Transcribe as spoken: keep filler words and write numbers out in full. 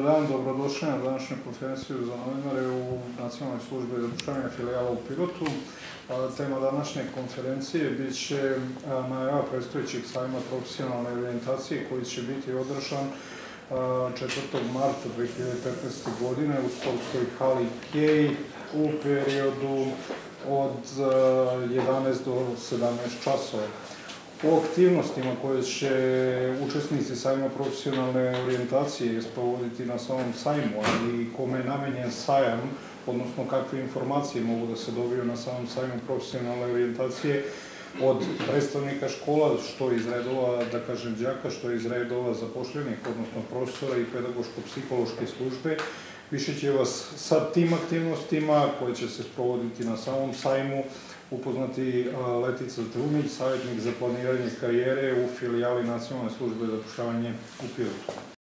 Dobar dan, dobrodošli na današnju konferenciju za novinare u Nacionalnoj službi zapošljavanja filijala u Pirotu. Tema današnje konferencije bit će najava predstojećeg sajma profesionalne orijentacije koji će biti održan četvrtog marta dve hiljade petnaeste. godine u sportskoj hali Kej u periodu od jedanaest do sedamnaest časova. O aktivnostima koje će učesnici sajma profesionalne orijentacije sprovoditi na samom sajmu, ali i kome je namenjen sajam, odnosno kakve informacije mogu da se dobiju na samom sajmu profesionalne orijentacije od predstavnika škola, što iz redova, da kažem, đaka, što iz redova zapošljenih, odnosno profesora i pedagoško-psihološke službe. Više će vas sa tim aktivnostima koje će se sprovoditi na samom sajmu upoznati Letica Trumić, savjetnik za planiranje karijere u filijali Nacionalne službe za zapošljavanje u Pirotu.